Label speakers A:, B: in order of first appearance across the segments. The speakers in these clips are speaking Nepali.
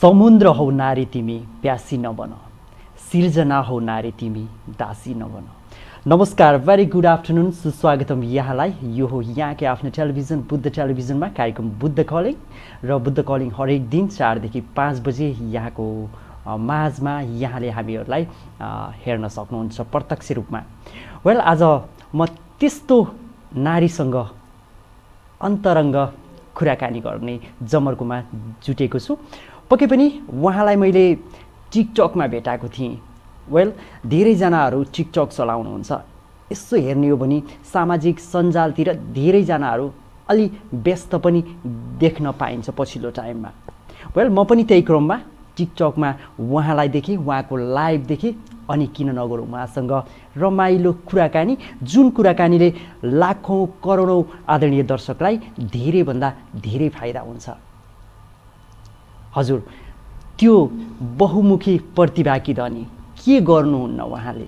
A: समुद्र हौ नारी तिमी प्यासी नबन, सिर्जना हौ नारी तिमी दासी नबन। नमस्कार, भेरी गुड आफ्टरनुन, सुस्वागतम यहाँलाई। यो हो यहाँकै आफ्नो टेलिभिजन बुद्ध टेलिभिजनमा कार्यक्रम बुद्ध कलिङ र बुद्ध कलिङ हरेक दिन 4 देखि 5 बजे यहाँको माझमा यहाँले हामीहरूलाई हेर्न सक्नुहुन्छ प्रत्यक्ष रूपमा। वेल, आज म त्यस्तो नारीसँग अन्तरङ्ग कुराकानी गर्ने जमर्कोमा जुटेको छु। पक्कै पनि उहाँलाई मैले टिकटकमा भेटाएको थिएँ। वेल, धेरैजनाहरू टिकटक चलाउनुहुन्छ। यसो हेर्ने हो भने सामाजिक सञ्जालतिर धेरैजनाहरू अलि व्यस्त पनि देख्न पाइन्छ पछिल्लो टाइममा। वेल, म पनि त्यही क्रममा टिकटकमा उहाँलाई देखेँ, उहाँको लाइभ देखेँ। अनि किन नगरौँ उहाँसँग रमाइलो कुराकानी, जुन कुराकानीले लाखौँ करोडौँ आदरणीय दर्शकलाई धेरैभन्दा धेरै फाइदा हुन्छ। हजुर, त्यो बहुमुखी प्रतिभाकी धनी के गर्नुहुन्न उहाँले?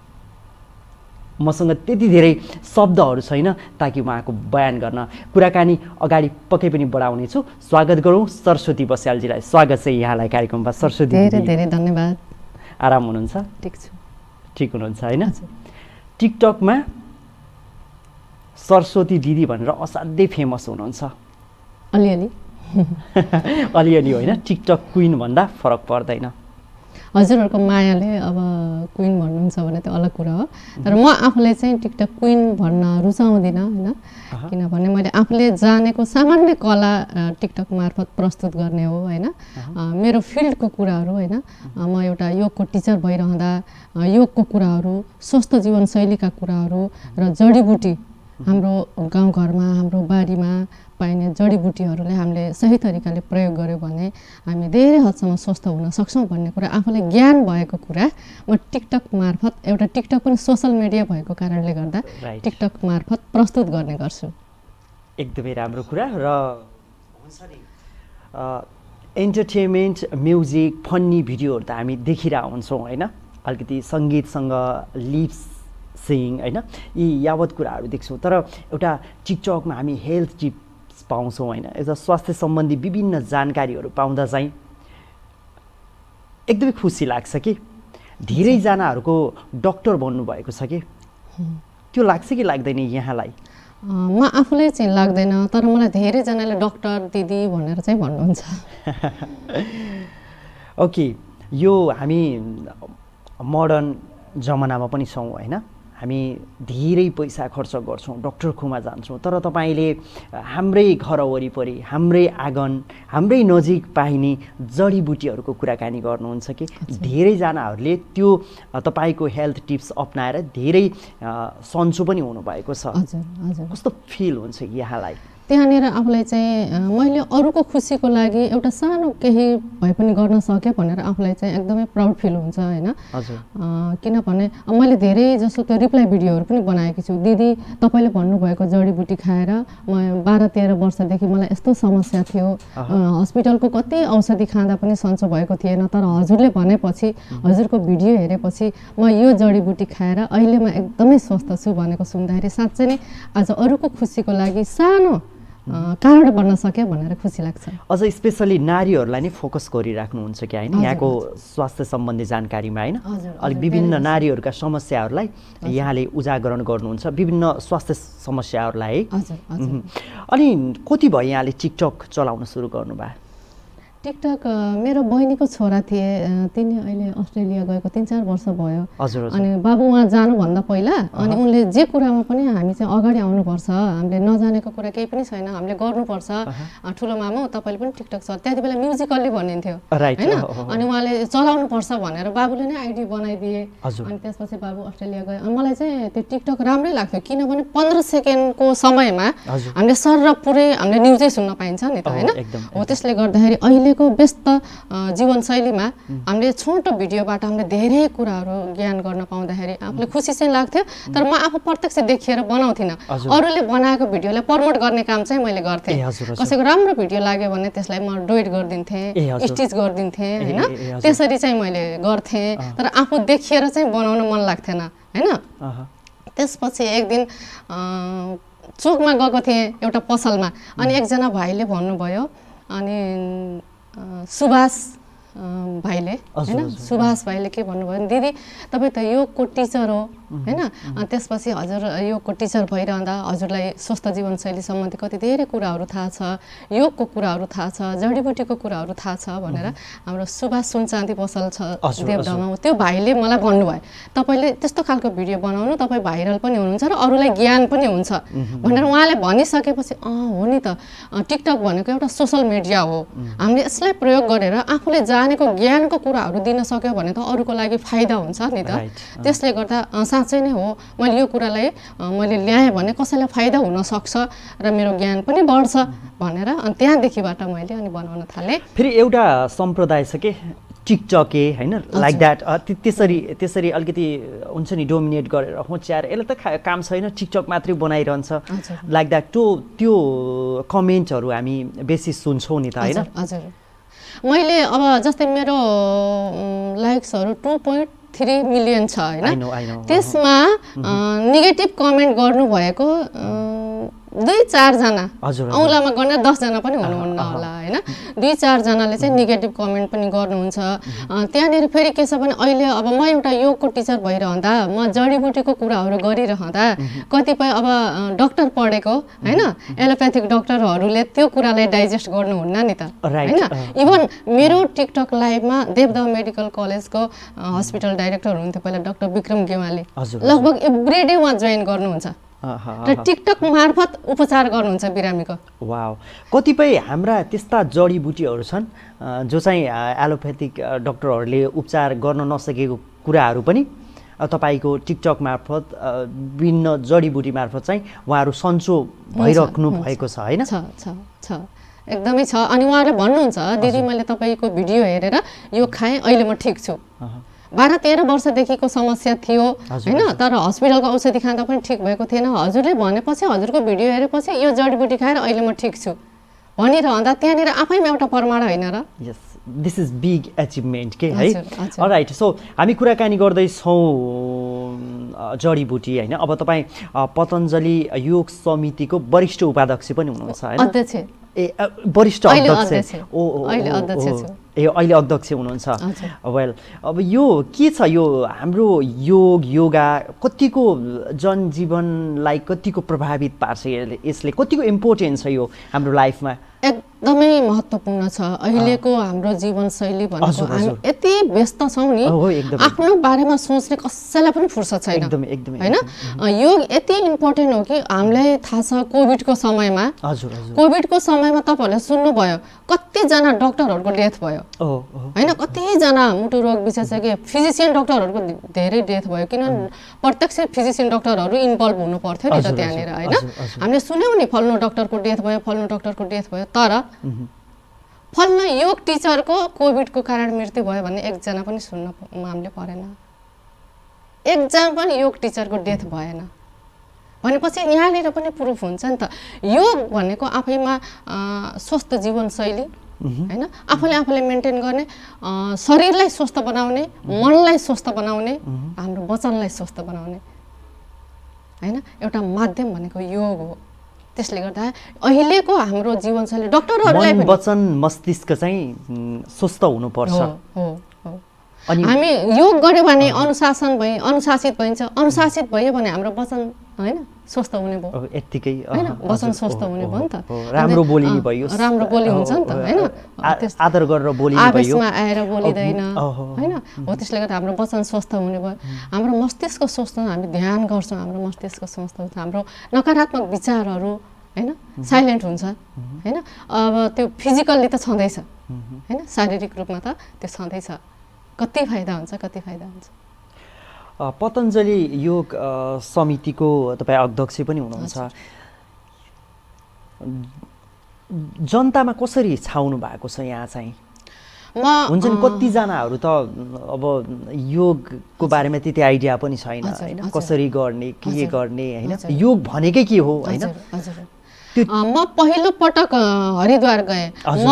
A: मसँग त्यति धेरै शब्दहरू छैन ताकि उहाँको बयान गर्न कुराकानी अगाडि पक्कै पनि बढाउने छु। स्वागत गरौँ सरस्वती बस्यालजीलाई। स्वागत छ यहाँलाई कार्यक्रममा। सरस्वती
B: धेरै धेरै धन्यवाद।
A: आराम हुनुहुन्छ?
B: ठिक छु।
A: ठिक हुनुहुन्छ होइन? टिकटकमा सरस्वती दिदी भनेर असाध्यै फेमस हुनुहुन्छ।
B: अलिअलि
A: अलिअलि होइन, टिकटक क्विन भन्दा फरक पर्दैन।
B: हजुरहरूको मायाले अब क्विन भन्नुहुन्छ भने त्यो अलग कुरा हो, तर म आफूलाई चाहिँ टिकटक क्विन भन्न रुचाउँदिनँ होइन। किनभने मैले आफूले जानेको सामान्य कला टिकटक मार्फत प्रस्तुत गर्ने हो होइन। मेरो फिल्डको कुराहरू होइन, म एउटा योगको टिचर भइरहँदा योगको कुराहरू, स्वस्थ जीवनशैलीका कुराहरू र जडीबुटी, हाम्रो गाउँघरमा हाम्रो बारीमा पाइने जडीबुटीहरूले हामीले सही तरिकाले प्रयोग गर्यो भने हामी धेरै हदसम्म स्वस्थ हुन सक्छौँ भन्ने कुरा आफूलाई ज्ञान भएको कुरा म टिकटक मार्फत, एउटा टिकटक पनि सोसल मिडिया भएको कारणले गर्दा टिकटक मार्फत प्रस्तुत गर्ने गर्छु।
A: एकदमै राम्रो कुरा। र इन्टरटेनमेन्ट, म्युजिक, फन्नी भिडियोहरू त हामी देखिरहेको हुन्छौँ होइन। अलिकति सङ्गीतसँग लिप्स सिङ होइन, यी यावत कुराहरू देख्छौँ। तर एउटा टिकटकमा हामी हेल्थ टिप्स पाउँछौँ होइन, एउटा स्वास्थ्य सम्बन्धी विभिन्न जानकारीहरू पाउँदा चाहिँ एकदमै खुसी लाग्छ कि धेरैजनाहरूको डक्टर बन्नुभएको छ कि, त्यो लाग्छ कि लाग्दैन यहाँलाई?
B: म आफूलाई चाहिँ लाग्दैन, तर मलाई धेरैजनाले डक्टर दिदी भनेर चाहिँ भन्नुहुन्छ।
A: ओके, यो हामी मोडर्न जमानामा पनि छौँ होइन। हामी धेरै पैसा खर्च गर्छौँ, डक्टरकोमा जान्छौँ, तर तपाईँले हाम्रै घर वरिपरि, हाम्रै आँगन, हाम्रै नजिक पाइने जडीबुटीहरूको कुराकानी गर्नुहुन्छ कि धेरैजनाहरूले त्यो तपाईँको हेल्थ टिप्स अपनाएर धेरै सन्चो पनि हुनुभएको छ। कस्तो फिल हुन्छ यहाँलाई?
B: त्यहाँनिर आफूलाई चाहिँ मैले अरूको खुसीको लागि एउटा सानो केही भए पनि गर्न सकेँ भनेर आफूलाई चाहिँ एकदमै प्राउड फिल हुन्छ होइन। किनभने मैले धेरै जसो त्यो रिप्लाई भिडियोहरू पनि बनाएकी छु। दिदी, तपाईँले भन्नुभएको जडीबुटी खाएर म 12-13 वर्षदेखि मलाई यस्तो समस्या थियो, हस्पिटलको कति औषधि खाँदा पनि सन्चो भएको थिएन, तर हजुरले भनेपछि, हजुरको भिडियो हेरेपछि म यो जडीबुटी खाएर अहिले म एकदमै स्वस्थ छु भनेको सुन्दाखेरि साँच्चै नै आज अरूको खुसीको लागि सानो कारण बन्न सक्यो भनेर खुसी लाग्छ।
A: अझ स्पेसली नारीहरूलाई नै फोकस गरिराख्नुहुन्छ कि होइन, यहाँको स्वास्थ्य सम्बन्धी जानकारीमा होइन। अलिक विभिन्न नारीहरूका समस्याहरूलाई यहाँले उजागरण गर्नुहुन्छ, विभिन्न स्वास्थ्य समस्याहरूलाई है। अनि कति भयो यहाँले टिकटक चलाउन सुरु गर्नुभयो?
B: टिकटक मेरो बहिनीको छोरा थिए, तिनी अहिले अस्ट्रेलिया गएको 3-4 वर्ष भयो। अनि बाबु उहाँ जानुभन्दा पहिला अनि उनले जे कुरामा पनि हामी चाहिँ अगाडि आउनुपर्छ, हामीले नजानेको कुरा केही पनि छैन, हामीले गर्नुपर्छ, ठुलो मामु तपाईँले पनि टिकटक चलाउनु, त्यति बेला म्युजिकल्ली भनिन्थ्यो होइन। अनि उहाँले चलाउनुपर्छ भनेर बाबुले नै आइडी बनाइदिए। अनि त्यसपछि बाबु अस्ट्रेलिया गयो। अनि मलाई चाहिँ त्यो टिकटक राम्रै लाग्थ्यो, किनभने 15 सेकेन्डको समयमा हामीले सर र पुरै हामीले न्युजै सुन्न पाइन्छ नि त होइन। हो, त्यसले गर्दाखेरि अहिले व्यस्त जीवनशैलीमा हामीले छोटो भिडियोबाट हामीले धेरै कुराहरू ज्ञान गर्न पाउँदाखेरि आफूले खुसी चाहिँ लाग्थ्यो। तर म आफू प्रत्यक्ष देखिएर बनाउँथिनँ, अरूले बनाएको भिडियोलाई प्रमोट गर्ने काम चाहिँ मैले गर्थेँ। कसैको राम्रो भिडियो लाग्यो भने त्यसलाई म डुएट गरिदिन्थेँ, स्टिच गरिदिन्थेँ होइन, त्यसरी चाहिँ मैले गर्थेँ। तर आफू देखिएर चाहिँ बनाउन मन लाग्थेन होइन। त्यसपछि एक दिन चोकमा गएको थिएँ एउटा पसलमा, अनि एकजना भाइले भन्नुभयो, अनि सुभाष भाइले हैन सुभाष भाइले के भन्नुभयो भने दिदी तपाईँ त योगको टिचर हो हैन त्यसपछि हजुर योगको टिचर भइरहँदा हजुरलाई स्वस्थ जीवनशैली सम्बन्धी कति धेरै कुराहरू थाहा छ योगको कुराहरू थाहा छ जडीबुटीको कुराहरू थाहा छ भनेर हाम्रो सुभाष सुनचाँदी पसल छ देवडामा त्यो भाइले मलाई भन्नुभयो तपाईँले त्यस्तो खालको भिडियो बनाउनु तपाईँ भाइरल पनि हुनुहुन्छ र अरूलाई ज्ञान पनि हुन्छ भनेर उहाँले भनिसकेपछि हो नि त टिकटक भनेको एउटा सोसल मिडिया हो हामीले यसलाई प्रयोग गरेर आफूले जानेको ज्ञानको कुराहरू दिन सक्यो भने त अरूको लागि फाइदा हुन्छ नि त त्यसले गर्दा साँच्चै नै हो मैले यो कुरालाई मैले ल्याएँ भने कसैलाई फाइदा हुन सक्छ र मेरो ज्ञान पनि बढ्छ भनेर अनि त्यहाँदेखिबाट मैले अनि बनाउन थालेँ
A: फेरि एउटा सम्प्रदाय छ के टिकटके हैन लाइक द्याट त्यसरी अलिकति हुन्छ नि डोमिनेट गरेर होच्याएर यसले त काम छैन टिकटक मात्रै बनाइरहन्छ लाइक द्याट त्यो कमेन्टहरू हामी बेसी सुन्छौँ नि त हैन
B: हजुर मैले अब जस्तै मेरो लाइक्सहरू 2.3 मिलियन छ हैन त्यसमा नेगेटिभ कमेन्ट गर्नुभएको 2-4 जना औँलामा गर्ने 10 जना पनि हुनुहुन्न होला हैन 2-4 जनाले चाहिँ नेगेटिभ कमेन्ट पनि गर्नुहुन्छ त्यहाँनिर फेरि के छ भने अहिले अब म एउटा योगको टिचर भइरहँदा म जडीबुटीको कुराहरू गरिरहँदा कतिपय अब डाक्टर पढेको हैन एलोप्याथिक डाक्टरहरूले त्यो कुरालाई डाइजेस्ट गर्नुहुन्न नि त हैन इभन मेरो टिकटक लाइभमा देवदह मेडिकल कलेजको हस्पिटल डाइरेक्टर हुनुहुन्थ्यो पहिला डाक्टर विक्रम गेवाली लगभग एभ्री डे उहाँ जोइन गर्नुहुन्छ र टिकटक मार्फत उपचार गर्नुहुन्छ बिरामीको
A: वाउ कतिपय हाम्रा त्यस्ता जडीबुटीहरू छन् जो चाहिँ एलोप्याथिक डाक्टरहरूले उपचार गर्न नसकेको कुराहरू पनि तपाईको टिकटक मार्फत विभिन्न जडीबुटी मार्फत चाहिँ उहाँहरू सन्चो भइराख्नु भएको छ हैन
B: छ एकदमै छ अनि उहाँले भन्नुहुन्छ दिदी मैले तपाईको भिडियो हेरेर यो खाएँ अहिले म ठिक छु 12-13 वर्षदेखिको समस्या थियो हैन तर हस्पिटलको औषधि खाँदा पनि ठिक भएको थिएन हजुरले भनेपछि हजुरको भिडियो हेरेपछि यो जडीबुटी खाएर अहिले म ठिक छु भनिरहँदा त्यहाँनिर आफैमा एउटा प्रमाण होइन र
A: यस दिस इज बिग अचिभमेन्ट के है अलराइट सो हामी कुराकानी गर्दैछौँ जडीबुटी हैन अब तपाईँ पतञ्जलि योग समितिको वरिष्ठ उपाध्यक्ष पनि हुनुहुन्छ हैन
B: अध्यक्ष
A: वरिष्ठ अध्यक्ष अहिले अध्यक्ष हुनुहुन्छ वेल अब यो के छ यो हाम्रो योगा कतिको जनजीवनलाई कतिको प्रभावित पार्छ यसले कतिको इम्पोर्टेन्ट छ यो हाम्रो लाइफमा
B: एकदमै महत्त्वपूर्ण छ अहिलेको हाम्रो जीवनशैली भनेको हामी यति व्यस्त छौँ नि आफ्नो बारेमा सोच्ने कसैलाई पनि फुर्सद छैन हैन योग यति इम्पोर्टेन्ट हो कि हामीलाई थाहा छ कोभिडको समयमा कोभिडको समयमा तपाईहरुले सुन्नुभयो कतिजना डाक्टरहरूको डेथ भयो हैन कतिजना मुटु रोग विशेषज्ञ फिजिशियन डाक्टरहरूको धेरै डेथ भयो किनभने प्रत्यक्ष फिजिशियन डाक्टरहरू इन्भल्भ हुनु पर्थ्यो नि त त्यहाँनिर हैन हामीले सुन्यौं नि फल्नु डाक्टरको डेथ भयो फल्नु डाक्टरको डेथ भयो तर फल्नु योग टिचरको कोभिडको कारण मृत्यु भयो भन्ने एकजना पनि सुन्न हामीले परेन एकजना पनि योग टिचरको डेथ भएन भनेपछि यहाँनिर पनि प्रुफ हुन्छ नि त योग भनेको आफैमा स्वस्थ जीवनशैली हैन आफूले मेन्टेन गर्ने शरीरलाई स्वस्थ बनाउने मनलाई स्वस्थ बनाउने हाम्रो वचनलाई स्वस्थ बनाउने हैन एउटा माध्यम भनेको योग हो त्यसले गर्दा अहिलेको हाम्रो जीवनशैली डाक्टरहरुलाई
A: मन वचन मस्तिष्क चाहिँ स्वस्थ हुनु पर्छ
B: हो अनि हामी योग गर्यो भने अनुशासित भइन्छ अनुशासित भयो भने हाम्रो वचन हैन स्वस्थ हुने भयो
A: यतिकै
B: हैन वचन स्वस्थ हुने भयो नि त
A: राम्रो बोलिने भयो
B: राम्रो बोली हुन्छ नि त हैन
A: आदर गरेर बोलिने भयो
B: आवेशमा आएर बोलिदैन हैन हो त्यसले गर्दा हाम्रो वचन स्वस्थ हुने भयो हाम्रो मस्तिष्क स्वस्थ हामी ध्यान गर्छौं हाम्रो मस्तिष्क स्वस्थ हुन्छ हाम्रो नकारात्मक विचारहरू हैन साइलेन्ट हुन्छ हैन अब त्यो फिजिकल्ली त छँदैछ हैन शारीरिक रूपमा त त्यो छँदैछ कति फाइदा हुन्छ
A: पतञ्जलि योग समितिको तपाईँ अध्यक्ष पनि हुनुहुन्छ जनतामा कसरी छाउनु भएको छ यहाँ चाहिँ हुन्छ नि कतिजनाहरू त अब योगको बारेमा त्यति आइडिया पनि छैन हैन कसरी गर्ने के गर्ने हैन योग भनेकै के हो हैन
B: म पहिलो पटक हरिद्वार गएँ।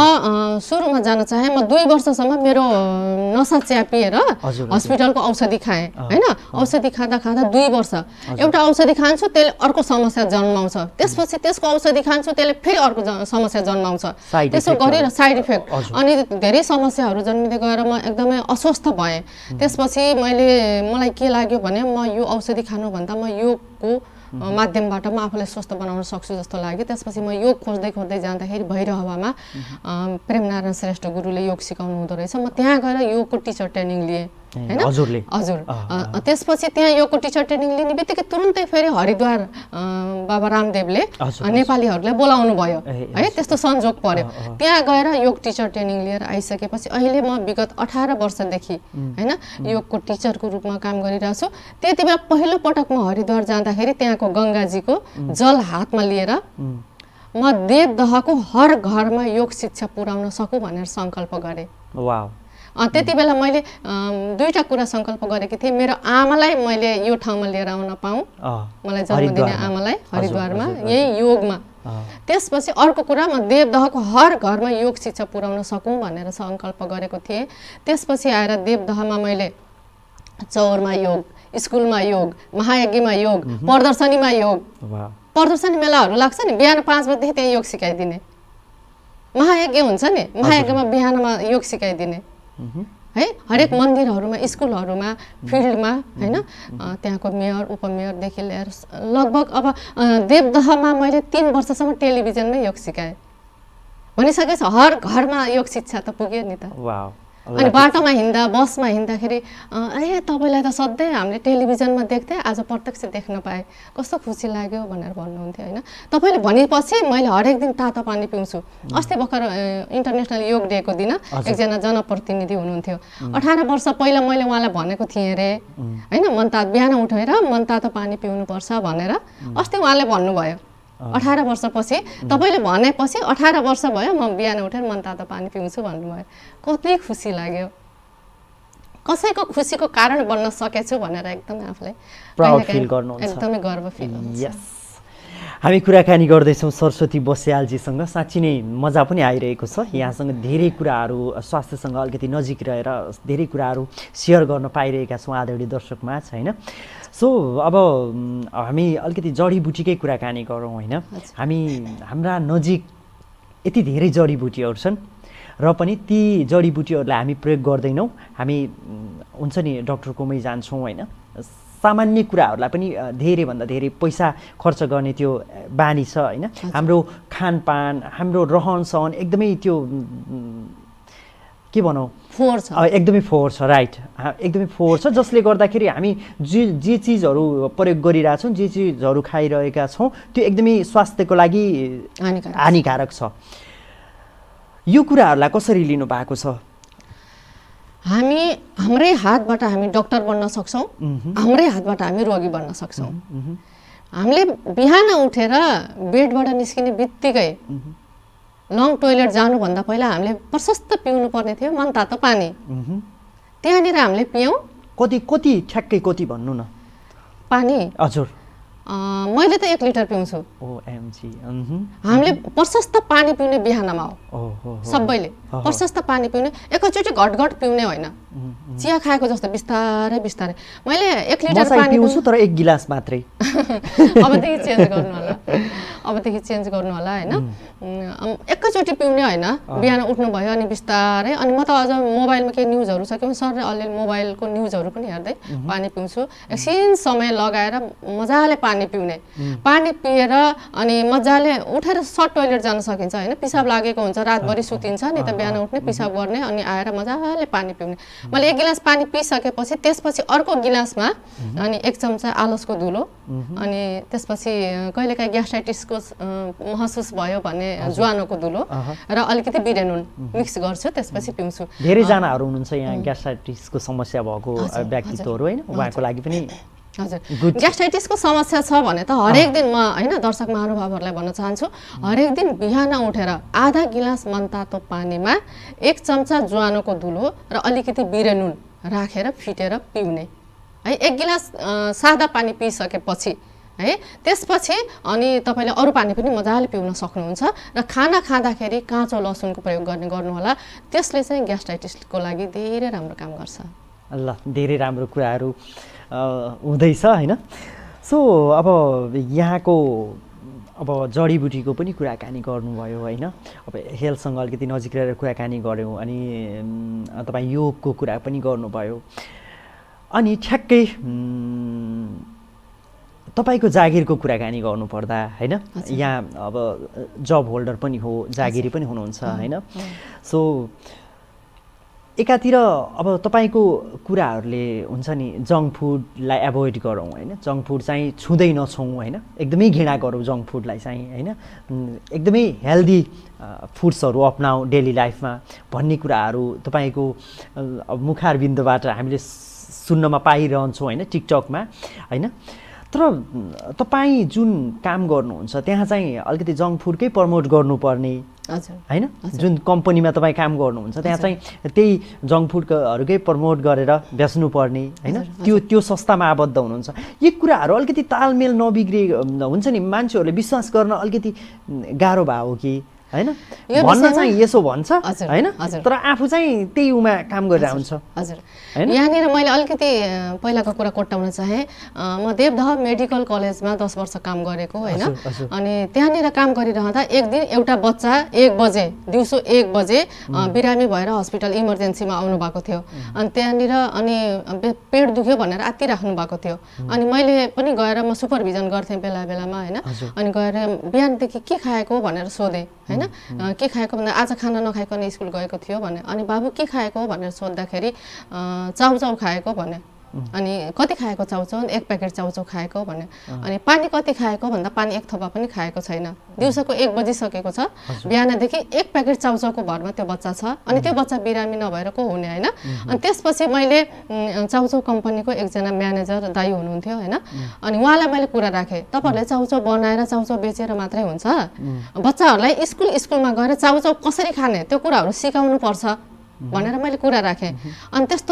B: म सुरुमा जान चाहे, म 2 वर्षसम्म मेरो नसा च्यापिएर हस्पिटलको औषधि खाएँ हैन। औषधि खाँदा 2 वर्ष एउटा औषधि खान्छु, त्यसले अर्को समस्या जन्माउँछ, त्यसपछि त्यसको औषधि खान्छु, त्यसले फेरि अर्को समस्या जन्माउँछ, त्यसो गरेर साइड इफेक्ट अनि धेरै समस्याहरू जन्मिँदै गएर म एकदमै अस्वस्थ भएँ। त्यसपछि मलाई के लाग्यो भने म यो औषधि खानुभन्दा म योगको माध्यमबाट म आफूलाई स्वस्थ बनाउन सक्छु जस्तो लाग्यो। त्यसपछि म योग खोज्दै जाँदाखेरि भैरहवामा प्रेमनारायण श्रेष्ठ गुरुले योग सिकाउनु हुँदो रहेछ। म त्यहाँ गएर योगको टिचर ट्रेनिङ लिएँ हैन। हजुर। त्यसपछि त्यहाँ योगको टिचर ट्रेनिङ लिने बित्तिकै तुरुन्तै फेरि हरिद्वार बाबा रामदेवले नेपालीहरूलाई बोलाउनु भयो है, त्यस्तो संजोग पर्यो। त्यहाँ गएर योग टिचर ट्रेनिङ लिएर आइसकेपछि अहिले म विगत 18 वर्षदेखि हैन योगको टिचरको रूपमा काम गरिरहेको छु। त्यति बेला पहिलो पटक म हरिद्वार जाँदाखेरि त्यहाँको गङ्गाजीको जल हातमा लिएर म देवदहको हर घरमा योग शिक्षा पुर्याउन सकूँ भनेर सङ्कल्प गरेँ। वाउ। त्यति बेला मैले 2टा कुरा सङ्कल्प गरेकी थिएँ। मेरो आमालाई मैले यो ठाउँमा लिएर आउन पाऊँ, मलाई जन्म दिने आमालाई हरिद्वारमा यही योगमा। त्यसपछि अर्को कुरा म देवदहको हर घरमा योग शिक्षा पुर्याउन सकूँ भनेर सङ्कल्प गरेको थिएँ। त्यसपछि आएर देवदहमा मैले चौरमा योग, स्कुलमा योग, महायज्ञमा योग, प्रदर्शनीमा योग, प्रदर्शनी मेलाहरू लाग्छ नि, बिहान 5 बजेदेखि त्यहाँ योग सिकाइदिने। महायज्ञ हुन्छ नि, महायज्ञमा बिहानमा योग सिकाइदिने है। हरेक मन्दिरहरूमा, स्कुलहरूमा, फिल्डमा हैन त्यहाँको मेयर उपमेयरदेखि लिएर लगभग अब देवदहमा मैले 3 वर्षसम्म टेलिभिजनमै योग सिकाएँ भनिसकेछ। हर घरमा योग शिक्षा त पुग्यो नि त। वाउ। अनि बाटोमा हिँड्दा, बसमा हिँड्दाखेरि तपाईँलाई त सधैँ हामीले टेलिभिजनमा देख्थेँ, आज प्रत्यक्ष देख्न पाएँ, कस्तो खुसी लाग्यो भनेर भन्नुहुन्थ्यो होइन। तपाईँले भनेपछि मैले हरेक दिन तातो पानी पिउँछु। अस्ति भर्खर इन्टरनेसनल योग डेको दिन एकजना जनप्रतिनिधि हुनुहुन्थ्यो, 18 वर्ष पहिला मैले उहाँलाई भनेको थिएँ अरे होइन, बिहान उठेर मनतातो पानी पिउनुपर्छ भनेर। अस्ति उहाँले भन्नुभयो 18 वर्षपछि, तपाईँले भनेपछि 18 वर्ष भयो म बिहान उठेर मनतातो पानी पिउँछु भन्नुभयो। कति खुसी लाग्यो, कसैको खुसीको कारण बन्न सकेछु भनेर एकदमै आफूलाई
A: प्राउड फिल गर्नुहुन्छ,
B: एकदमै गर्व फिल हुन्छ।
A: यस। हामी कुराकानी गर्दैछौँ सरस्वती बस्यालजीसँग। साँच्चै नै मजा पनि आइरहेको छ। यहाँसँग धेरै कुराहरू स्वास्थ्यसँग अलिकति नजिक रहेर धेरै कुराहरू सेयर गर्न पाइरहेका छौँ आदरणीय दर्शकमाझ होइन। सो अब हामी अलिकति जडीबुटीकै कुराकानी गरौँ होइन। हाम्रा नजिक यति धेरै जडीबुटीहरू छन् र पनि ती जडीबुटीहरूलाई हामी प्रयोग गर्दैनौँ। हामी हुन्छ नि डक्टरकोमै जान्छौँ होइन। सामान्य कुराहरूलाई पनि धेरैभन्दा धेरै पैसा खर्च गर्ने त्यो बानी छ होइन। हाम्रो खानपान, हाम्रो रहनसहन एकदमै त्यो के भनौँ
B: फोहोर छ,
A: एकदमै फोहोर छ, राइट, एकदमै फोहोर छ, जसले गर्दाखेरि हामी जे चिजहरू प्रयोग गरिरहेछौँ, जे चिजहरू खाइरहेका छौँ त्यो एकदमै स्वास्थ्यको लागि हानिकारक छ। यो कुराहरूलाई कसरी लिनु भएको छ?
B: हाम्रै हातबाट हामी डक्टर बन्न सक्छौँ, हाम्रै हातबाट हामी रोगी बन्न सक्छौँ। हामीले बिहान उठेर बेडबाट निस्किने बित्तिकै लङ टोइलेट जानुभन्दा पहिला हामीले प्रशस्त पिउनु पर्ने थियो मनतातो पानी। त्यहाँनिर हामीले पियौँ।
A: कति ठ्याक्कै कति भन्नु न
B: पानी?
A: हजुर,
B: मैले त 1 लिटर पिउँछु।
A: ओएमजी।
B: हामीले प्रशस्त पानी पिउने बिहानमा हो सबैले, प्रशस्त पानी पिउने, एकैचोटि घटघट पिउने होइन, चिया खाएको जस्तो बिस्तारै बिस्तारै। मैले 1 लिटर पानी
A: पिउँछु तर 1 गिलास मात्रै।
B: अबदेखि चेन्ज गर्नु होला होइन। एकैचोटि पिउने होइन, बिहान उठ्नुभयो अनि बिस्तारै। अनि म त अझ मोबाइलमा केही न्युजहरू छ कि सरले अलिअलि मोबाइलको न्युजहरू पनि हेर्दै पानी पिउँछु। एकछिन समय लगाएर मजाले पानी पिउने, पानी पिएर अनि मजाले उठेर सर्ट टोइलेट जान सकिन्छ होइन। पिसाब लागेको हुन्छ, रातभरि सुतिन्छ नि त, बिहान उठ्ने पिसाब गर्ने अनि आएर मजाले पानी पिउने। मैले 1 गिलास पानी पिइसकेपछि त्यसपछि अर्को गिलासमा अनि 1 चम्चा आलसको धुलो, अनि त्यसपछि कहिलेकाहीँ ग्यास्ट्राइटिसको महसुस भयो भने ज्वानोको धुलो र अलिकति बिरेनुन मिक्स गर्छु, त्यसपछि पिउँछु।
A: धेरैजनाहरू हुनुहुन्छ यहाँ ग्यास्ट्राइटिसको समस्या भएको व्यक्तित्वहरू होइन, उहाँको लागि पनि।
B: हजुर, ग्यास्ट्राइटिसको समस्या छ भने त हरेक दिन म होइन दर्शक महानुभावहरूलाई भन्न चाहन्छु, हरेक दिन बिहान उठेर आधा गिलास मनतातो पानीमा 1 चम्चा ज्वानोको धुलो र अलिकति बिरेनुन राखेर फिटेर पिउने है। 1 गिलास सादा पानी पिइसकेपछि है। त्यसपछि अनि तपाईले अरू पानी पनि मजाले पिउन सक्नुहुन्छ र खाना खाँदाखेरि काँचो लसुनको प्रयोग गर्नु होला। त्यसले चाहिँ ग्यास्ट्राइटिसको लागि धेरै राम्रो काम गर्छ।
A: ल धेरै राम्रो कुराहरू हुँदैछ हैन। सो अब यहाँको अब जडीबुटीको पनि कुराकानी गर्नुभयो हैन। अब हेल्थसँग अलिकति नजिक रहेर कुराकानी गऱ्यौँ अनि तपाईँ योगको कुरा पनि गर्नुभयो। अनि ठ्याक्कै तपाईको जागिरको कुराकानी गर्नुपर्दा हैन, यहाँ अब जब होल्डर पनि हो, जागिरी पनि हुनुहुन्छ हैन। सो एकातिर अब तपाईको कुराहरूले हुन्छ नि जङ्क फुडलाई एभोइड गरौँ हैन, जङ्क फुड चाहिँ छुँदै नछौँ हैन, एकदमै घृणा गरौँ जङ्क फुडलाई चाहिँ हैन, एकदमै हेल्दी फुड्सहरू अपनाऊ डेली लाइफमा भन्ने कुराहरू तपाईको मुखारबिन्दबाट हामीले सुन्नमा पाइरहन्छौँ हैन टिकटकमा हैन। तर तपाईँ जुन काम गर्नुहुन्छ त्यहाँ चाहिँ अलिकति जङ्क फुडकै प्रमोट गर्नुपर्ने हैन, जुन कम्पनीमा तपाईँ काम गर्नुहुन्छ त्यहाँ चाहिँ त्यही जङ्क फुडहरूकै प्रमोट गरेर बेच्नुपर्ने हैन, त्यो संस्थामा आबद्ध हुनुहुन्छ। यी कुराहरू अलिकति तालमेल नबिग्रे हुन्छ नि, मान्छेहरूले विश्वास गर्न अलिकति गाह्रो भयो कि हैन, भन्न चाहिँ यसो भन्छ हैन, तर आफू चाहिँ त्यही उमा काम गरेर हुन्छ।
B: हजुर यहाँनिर मैले अलिकति पहिलाको कुरा कोट्याउन चाहे। म देवदह मेडिकल कलेजमा 10 वर्ष काम गरेको हैन। अनि त्यहाँनिर काम गरिरहँदा एक दिन एउटा बच्चा 1 बजे दिउँसो 1 बजे बिरामी भएर हस्पिटल इमर्जेन्सीमा आउनु भएको थियो। अनि त्यहाँनिर अनि पेट दुख्यो भनेर आत्तिराख्नु भएको थियो। अनि मैले पनि गएर म सुपरभिजन गर्थेँ बेला बेलामा हैन। अनि गएर बिहानदेखि के खाएको भनेर सोधेँ हैन, के खाएको भन्दा आज खाना नखाइकन स्कुल गएको थियो भने। अनि बाबु के खाएको भनेर सोद्धाखेरि चाउचाउ खाएको भने। अनि कति खाएको चाउचाउ? 1 प्याकेट चाउचाउ खाएको भने। अनि पानी कति खाएको भन्दा पानी 1 थोपा पनि खाएको छैन। दिउँसोको 1 बजिसकेको छ, बिहानदेखि 1 प्याकेट चाउचाउको भरमा त्यो बच्चा छ। अनि त्यो बच्चा बिरामी नभएर को हुने हैन। अनि त्यसपछि मैले चाउचाउ कम्पनीको एकजना म्यानेजर दाइ हुनुहुन्थ्यो हैन। अनि उहाँलाई मैले कुरा राखेँ, तपाईहरुले चाउचाउ बनाएर चाउचाउ बेचेर मात्रै हुन्छ? बच्चाहरूलाई स्कुलमा गएर चाउचाउ कसरी खाने त्यो कुराहरू सिकाउनु पर्छ भनेर मैले कुरा राखेँ। अनि त्यस्तो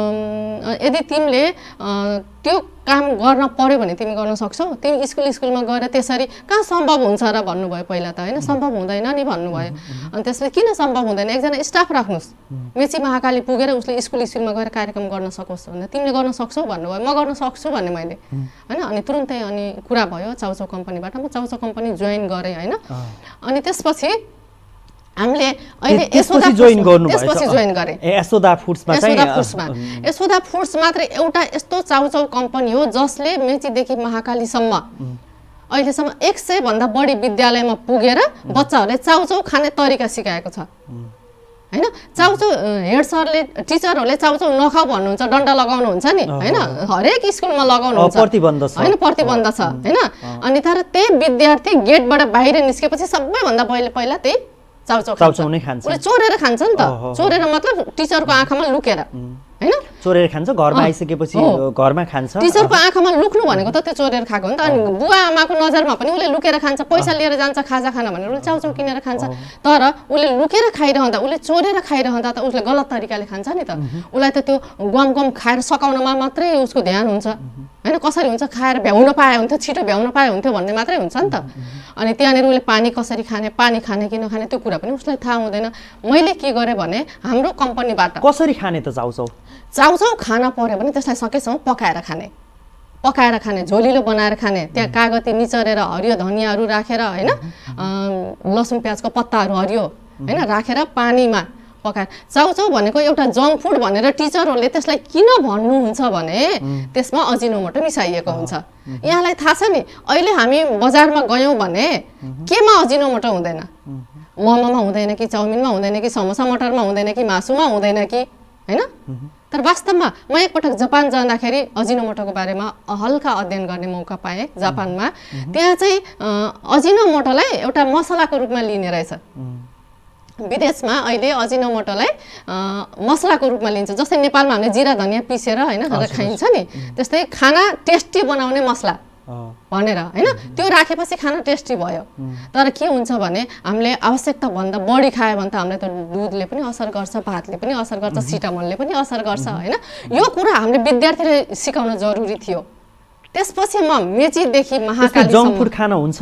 B: यदि तिमीले त्यो काम गर्न पर्यो भने तिमी गर्न सक्छौ? तिमी स्कुलमा गएर त्यसरी कहाँ सम्भव हुन्छ र भन्नुभयो पहिला त हैन, सम्भव हुँदैन नि भन्नुभयो। अनि त्यसले किन सम्भव हुँदैन, एकजना स्टाफ राख्नुस्, मेची महाकाली पुगेर उसले स्कुलमा गएर कार्यक्रम गर्न सकोस् भने तिमीले गर्न सक्छौ भन्नुभयो। म गर्न सक्छु भने मैले हैन। अनि तुरुन्तै अनि कुरा भयो चाउचाउ कम्पनीबाट। म चाउचाउ कम्पनी जोइन गरेँ हैन। अनि त्यसपछि हामीले अहिले
A: यसोदा जोइन गर्नु भयो।
B: त्यसपछि जोइन गरे
A: यसोदा फुड्समा चाहिँ
B: यसोदा फुड्स मात्र एउटा यस्तो चाउचाउ कम्पनी हो जसले मेचीदेखि महाकालीसम्म अहिलेसम्म 100 भन्दा बढी विद्यालयमा पुगेर बच्चाहरूले चाउचाउ खाने तरिका सिकाएको छ हैन। चाउचाउ हेड सरले टिचरहरूले चाउचाउ नखाऊ भन्नुहुन्छ, डन्डा लगाउनुहुन्छ नि हैन, हरेक स्कुलमा लगाउनुहुन्छ,
A: प्रतिबन्ध छ
B: हैन, प्रतिबन्ध छ हैन। अनि तर त्यही विद्यार्थी गेटबाट बाहिर निस्केपछि सबैभन्दा पहिला त्यही चाउचाउ
A: नै खान्छ।
B: उले चोरेर खान्छ नि त। चोरेर मतलब टिचरको आँखामा लुकेर हैन,
A: चोरेर खान्छ, घरमा आइसकेपछि घरमा खान्छ।
B: टिचरको आँखामा लुक्नु भनेको त त्यो चोरेर खाएको हो नि त। अनि बुवा आमाको नजरमा पनि उले लुकेर खान्छ, पैसा लिएर जान्छ खाजा खान भनेर उले चाउचाउ किनेर खान्छ। तर उले लुकेर खाइरहँदा, उले चोरेर खाइरहँदा त उसले गलत तरिकाले खान्छ नि त। उलाई त त्यो गम खाएर सकाउनमा मात्रै उसको ध्यान हुन्छ हैन, कसरी हुन्छ खाएर भ्याउन पाए हुन्थ्यो, छिटो भ्याउन पाए हुन्थ्यो भन्ने मात्रै हुन्छ नि त। अनि त्यहाँनिर उसले पानी कसरी खाने, पानी खाने कि नखाने त्यो कुरा पनि उसलाई थाहा हुँदैन। मैले के गरेँ भने हाम्रो कम्पनीबाट
A: कसरी खाने त
B: चाउचाउ खाना पर्यो भने त्यसलाई सकेसम्म पकाएर खाने, झोलिलो बनाएर खाने। त्यहाँ कागती निचरेर हरियो धनियाहरू राखेर हैन, लसुन प्याजको पत्ताहरू हरियो हैन राखेर पानीमा पकाएर। चाउचाउ भनेको एउटा जङ्क फुड भनेर टिचरहरूले त्यसलाई किन भन्नुहुन्छ भने त्यसमा अजिनोमोटो मिसाइएको हुन्छ। यहाँलाई थाहा छ नि, अहिले हामी बजारमा गयौँ भने केमा अजिनोमोटो हुँदैन? मोमोमा हुँदैन कि, चाउमिनमा हुँदैन कि, समोसा मटरमा हुँदैन कि, मासुमा हुँदैन कि हैन। तर वास्तवमा म एकपटक जापान जाँदाखेरि अजिनोमोटोको बारेमा हल्का अध्ययन गर्ने मौका पाएँ जापानमा। त्यहाँ चाहिँ अजिनोमोटोलाई एउटा मसलाको रूपमा लिने रहेछ। विदेशमा अहिले अजिनोमोटोलाई मसलाको रूपमा लिन्छ। जस्तै नेपालमा हामीले जिरा धनियाँ पिसेर हैन खाइन्छ नि, त्यस्तै खाना टेस्टी बनाउने मसला भनेर हैन, त्यो राखेपछि खाना टेस्टी भयो। तर के हुन्छ भने हामीले आवश्यकता भन्दा बढी खायो भने त हामीलाई त दुधले पनि असर गर्छ, भातले पनि असर गर्छ, सिटामलले पनि असर गर्छ हैन। यो कुरा हामीले विद्यार्थीले सिकाउन जरुरी थियो। त्यसपछि म मेचीदेखि महाकाली
A: जङ्क फुड खाना हुन्छ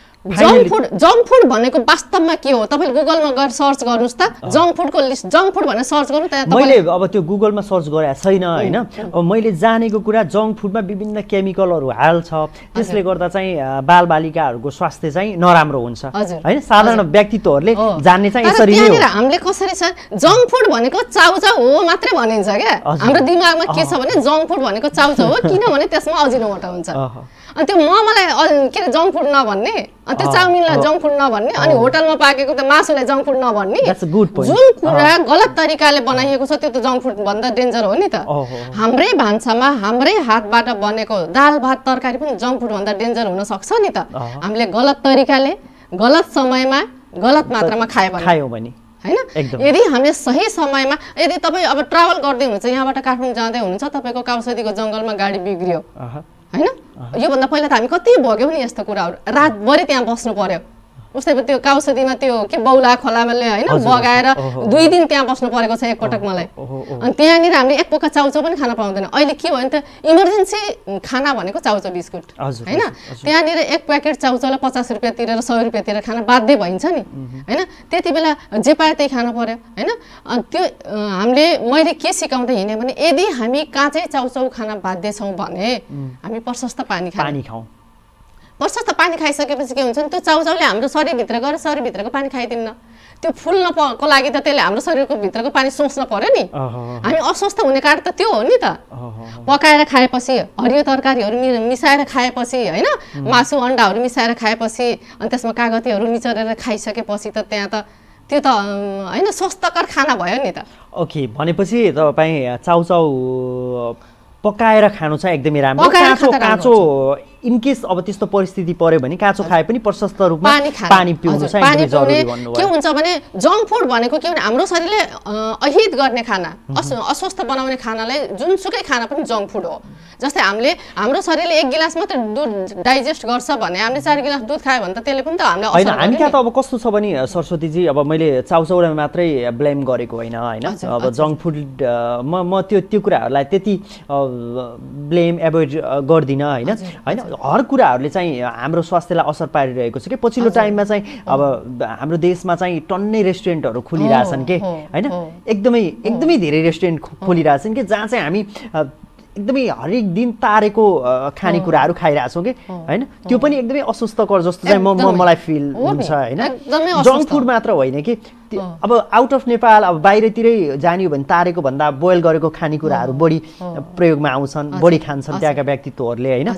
B: जङ्क फुड भनेको वास्तवमा के हो तपाईले गुगलमा गएर सर्च गर्नुस् त जङ्क फुडको लिस्ट जङ्क फुड भनेर सर्च गर्नु त्यहाँ
A: मैले अब त्यो गुगलमा सर्च गरेको छैन हैन अब मैले जानेको कुरा जङ्क फुडमा विभिन्न केमिकलहरू हाल्छ त्यसले गर्दा चाहिँ बालबालिकाहरूको स्वास्थ्य चाहिँ नराम्रो हुन्छ हैन साधारण व्यक्तित्वहरूले जान्ने चाहिँ यसरी नै हो
B: हामीले कसरी छ जङ्क फुड भनेको चाउचाउ हो मात्रै भनिन्छ के हाम्रो दिमागमा के छ भने जङ्क फुड भनेको चाउचाउ हो किनभने त्यसमा अजिनोमोटो हुन्छ अनि त्यो मलाई के जङ्क फुड नभन्ने अनि त्यो चाउमिनलाई जङ्क फुड नभन्ने अनि होटलमा पाकेको त मासुलाई जङ्क फुड नभन्ने जुन कुरा गलत तरिकाले बनाइएको छ त्यो त जङ्क फुड भन्दा डेन्जर हो नि त हाम्रै भान्सामा हाम्रै हातबाट बनेको दाल भात तरकारी पनि जङ्क फुड भन्दा डेन्जर हुन सक्छ नि त हामीले गलत तरिकाले गलत समयमा गलत मात्रामा खायौँ भने हैन यदि हामीले सही समयमा यदि तपाई अब ट्राभल गर्दै हुनुहुन्छ यहाँबाट काठमाडौँ जाँदै हुनुहुन्छ तपाईको काउसदीको जंगलमा गाडी बिग्रियो हैन यो भन्दा पहिला त हामी कति भोग्यौ नि यस्तो कुराहरु रातभरि त्यहाँ बस्नु पर्यो उस्तै त्यो काउसदीमा त्यो के बौला खोलाले हैन बगाएर 2 दिन त्यहाँ बस्नु परेको छ एक पटक मलाई अनि त्यहाँनिर हामीले एक पोका चाउचाउ पनि खान पाउँदैन अहिले के भयो नि त इमर्जेन्सी खाना भनेको चाउचाउ बिस्कुट हैन त्यहाँनिर एक प्याकेट चाउचाउलाई 50 रुपैयाँ तिरेर 100 रुपैयाँ तिरेर खान बाध्य भइन्छ नि हैन त्यतिबेला जे पाए त्यही खान पर्यो हैन अनि त्यो हामीले मैले के सिकाउँदै हिँडे भने यदि हामी काँचै चाउचाउ खान बाध्य छौं भने हामी प्रशस्त पानी खाऊ प्रशस्त पानी खाइसकेपछि के हुन्छ नि त्यो चाउचाउले हाम्रो शरीरभित्र गएर शरीरभित्रको पानी खाइदिन्न त्यो फुल्नको लागि त त्यसले हाम्रो शरीरको भित्रको पानी सोच्न पर्यो नि हामी अस्वस्थ हुने कारण त त्यो हो नि त पकाएर खाएपछि हरियो तरकारीहरू मिसाएर खाएपछि हैन मासु अण्डाहरू मिसाएर खाएपछि अनि त्यसमा कागतीहरू निचरेर खाइसकेपछि त त्यहाँ त त्यो त हैन स्वस्थकर खाना भयो नि त
A: ओके भनेपछि तपाई चाउचाउ पकाएर खानु चाहिँ एकदमै राम्रो काँचो इन केस अब त्यस्तो परिस्थिति पर्यो भने काँचो खाए पनि प्रशस्त रूपमा पानी पिउनु चाहिँ एकदमै जरुरी भन्नु
B: के हुन्छ भने जङ्क फुड भनेको के भने हाम्रो शरीरले अहित गर्ने खाना अस्वस्थ बनाउने खानालाई जुनसुकै खाना पनि जङ्क फुड हो जस्तै हामीले हाम्रो शरीरले 1 गिलास मात्र दुध डाइजेस्ट गर्छ भने हामीले 4 गिलास दुध खायो भने त त्यसले पनि त हामीलाई
A: असर गर्छ हामी त अब कस्तो छ भने सरस्वती जी अब मैले चाउचाउलाई मात्रै ब्लेम गरेको हैन अब जङ्क फुड म त्यो कुराहरुलाई त्यति ब्लेम एभोइड गर्दिन हैन हर कुराहरुले चाहिँ हाम्रो स्वास्थ्यलाई असर पारिरहेको छ के पछिल्लो टाइममा चाहिँ अब हाम्रो देशमा चाहिँ टन्नै रेस्टुरेन्टहरु खुलिरहेछन् के हैन एकदमै धेरै रेस्टुरेन्ट खुलिरहेछन् के जहाँ चाहिँ हामी एकदमै हरेक दिन तारेको खानेकुराहरु खाइरा छौं के हैन त्यो पनि एकदमै अस्वस्थकर जस्तो चाहिँ मलाई फिल हुन्छ हैन जङ्क फुड मात्र होइन कि अब आउट अफ नेपाल अब बाहिरतिरै जानियो भने तारेको भन्दा बोइल गरेको खानेकुराहरु बढी प्रयोगमा आउँछन् बढी खान्छन् त्यहाँका व्यक्तित्वहरुले हैन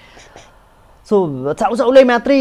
A: सो चाउचाउले मात्रै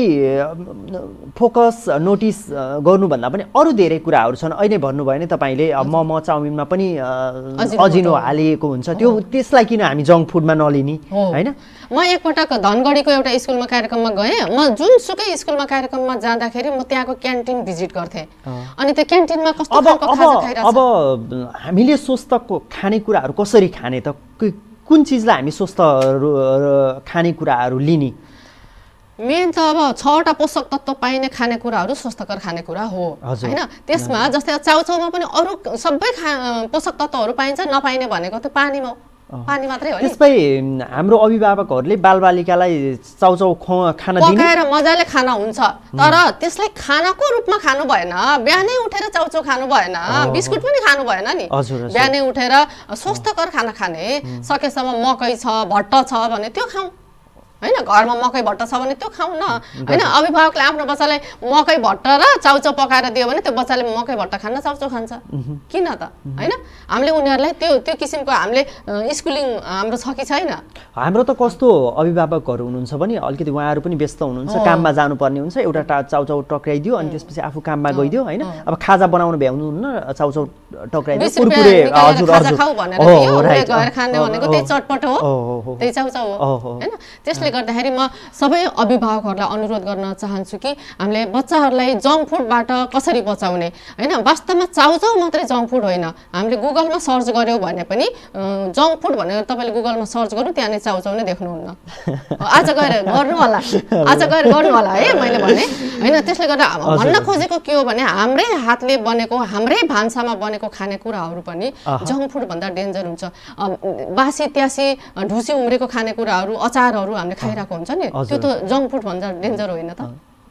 A: फोकस नोटिस गर्नु भन्दा पनि अरु धेरै कुराहरु छन् अहिले भन्नु भयो नि तपाईले मोमो चाउमिनमा पनि अजिनो हालिएको हुन्छ त्यो त्यसलाई किन हामी जङ्क फुडमा नलिनी हैन
B: म एकपटक धनगढीको एउटा स्कुलमा कार्यक्रममा गए म जुनसुकै स्कुलमा कार्यक्रममा जाँदाखेरि म त्यहाँको क्यान्टिन भिजिट गर्थे अनि त्यो क्यान्टिनमा कस्तो खालको खाजा खाइराछ
A: अब हामीले स्वस्थको खानेकुराहरु कसरी खाने त कुन चीजलाई हामी स्वस्थ खानेकुराहरु लिनी
B: मेन त अब 6वटा पोषक तत्व पाइने खानेकुराहरु स्वस्थकर खानेकुरा हो हैन त्यसमा जस्तै चाउचाउमा पनि अरु सबै पोषक तत्वहरु पाइन्छ नपाइने भनेको त पानी मात्रै हो नि
A: त्यसै हाम्रो अभिभावकहरुले बालबालिकालाई चाउचाउ खान दिनु
B: पकाएर मजाले खाना हुन्छ तर त्यसलाई खानाको रूपमा खानु भएन बिहानै उठेर चाउचाउ खानु भएन बिस्कुट पनि खानु भएन नि बिहानै उठेर स्वस्थकर खाना खाने सकेसम्म मकै छ भट्ट छ भने त्यो खाऊ हैन घरमा मकै भट्ट छ भने त्यो खाऊ न हैन अभिभावकले आफ्नो बच्चालाई मकै भट्ट र चाउचाउ पकाएर दियो भने त्यो बच्चाले मकै भट्ट खान्न चाउचाउ खान्छ किन त हैन हामीले उनीहरुलाई त्यो किसिमको हामीले स्कुलिङ हाम्रो छ कि छैन
A: हाम्रो त कस्तो अभिभावकहरु हुनुहुन्छ भने अलिकति उहाँहरु पनि व्यस्त हुनुहुन्छ काममा जानुपर्ने हुन्छ एउटा चाउचाउ टक्राइदियो अनि त्यसपछि आफू काममा गइदियो हैन अब खाजा बनाउन भ्याउनुहुन्न चाउचाउ टक्राइदियो
B: कुरकुरे हजुर खाऊ भनेर दियो गएर खाने भनेको त्यही चटपट हो त्यही चाउचाउ हो हैन त्यसले गर्दाखेरि म सबै अभिभावकहरुलाई अनुरोध गर्न चाहन्छु कि हामीले बच्चाहरुलाई जङ्क फुडबाट कसरी बचाउने हैन वास्तवमा चाउचाउ मात्रै जङ्क फुड होइन हामीले गुगलमा सर्च गर्यो भने पनि जङ्क फुड भनेर तपाईले गुगलमा सर्च गर्नु त्यहाँ नै चाउचाउ नै देख्नुहुन्न आज गएर गर्नु होला है मैले भने हैन त्यसले गर्दा भन्न खोजेको के हो भने हाम्रै हातले बनेको हाम्रै भान्सामा बनेको उम्रेको खानेकुराहरू पनि जङ्क फुड भन्दा डेन्जर हुन्छ बासी त्यासी ढुसी उम्रेको खानेकुराहरू अचारहरू हामीले खाइरहेको हुन्छ नि त्यो त जङ्क फुड भन्दा डेन्जर होइन त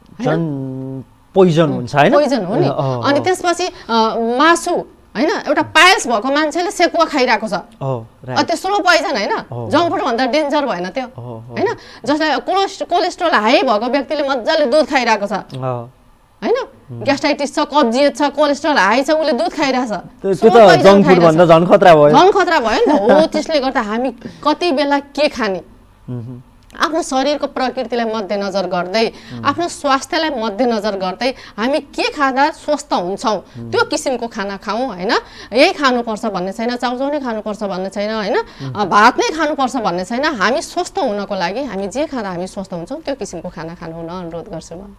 A: पोइजन हुन्छ हैन
B: पोइजन हो नि अनि त्यसपछि मासु हैन एउटा पायल्स भएको मान्छेले सेकुवा खाइरहेको छ त्यस्तो पोइजन हैन जङ्क फुड भन्दा डेन्जर भएन त्यो हैन जसलाई कोलेस्ट्रोल हाई भएको व्यक्तिले मजाले दुध खाइरहेको छ हैन ग्यास्ट्राइटिस छ कब्जियत छ कोलेस्ट्रोल हाई छ उले दुध खाइरहेछ
A: त्यो त जङ्क फुड भन्दा झन् खतरा भयो
B: नि त हो त्यसले गर्दा हामी कति बेला के खाने आफ्नो शरीरको प्रकृतिलाई मध्यनजर गर्दै आफ्नो स्वास्थ्यलाई मध्यनजर गर्दै हामी के खाँदा स्वस्थ हुन्छौँ त्यो किसिमको खाना खाऊँ हैन यही खानुपर्छ भन्ने छैन चाउचाउ नै खानुपर्छ भन्ने छैन हैन भात नै खानुपर्छ भन्ने छैन हामी स्वस्थ हुनको लागि हामी जे खाँदा हामी स्वस्थ हुन्छौँ त्यो किसिमको खाना खानु हुन अनुरोध गर्छु म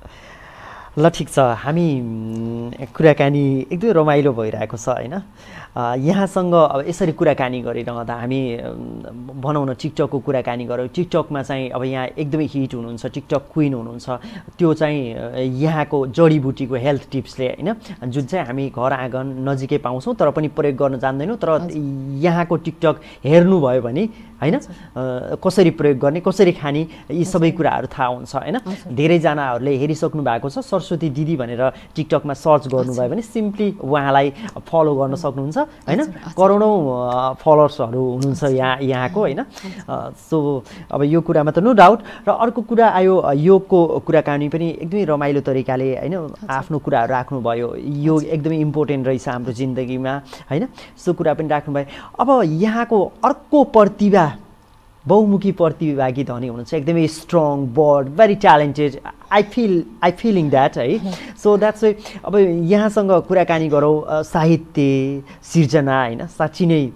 A: ल ठिक छ हामी कुराकानी एकदमै रमाइलो भइरहेको छ हैन यहाँसँग अब यसरी कुराकानी गरिरहँदा हामी भनौँ न टिकटकको कुराकानी गऱ्यौँ टिकटकमा चाहिँ अब यहाँ एकदमै हिट हुनुहुन्छ टिकटक क्विन हुनुहुन्छ त्यो चाहिँ यहाँको जडीबुटीको हेल्थ टिप्सले हैन जुन चाहिँ हामी घर आँगन नजिकै पाउँछौँ तर पनि प्रयोग गर्न जान्दैनौँ तर यहाँको टिकटक हेर्नुभयो भने हैन कसरी प्रयोग गर्ने कसरी खाने यी सबै कुराहरू थाहा हुन्छ हैन धेरैजनाहरूले हेरिसक्नु भएको छ सरस्वती दिदी भनेर टिकटकमा सर्च गर्नुभयो भने सिम्पली उहाँलाई फलो गर्न सक्नुहुन्छ हैन करोडौं फलोअर्सहरू हुनुहुन्छ यहाँको हैन सो अब यो कुरामा त नो डाउट र अर्को कुरा आयो योगको कुराकानी पनि एकदमै रमाइलो तरिकाले हैन आफ्नो कुराहरू राख्नुभयो योग एकदमै इम्पोर्टेन्ट रहेछ हाम्रो जिन्दगीमा हैन सो कुरा पनि राख्नुभयो अब यहाँको अर्को प्रतिभा बहुमुखी प्रतिभागी धनी हुनुहुन्छ एकदमै strong bold very talented I feeling that है सो द्याट्स वाइ अब यहाँसँग कुराकानी गरौँ साहित्य सिर्जना हैन साँच्चै नै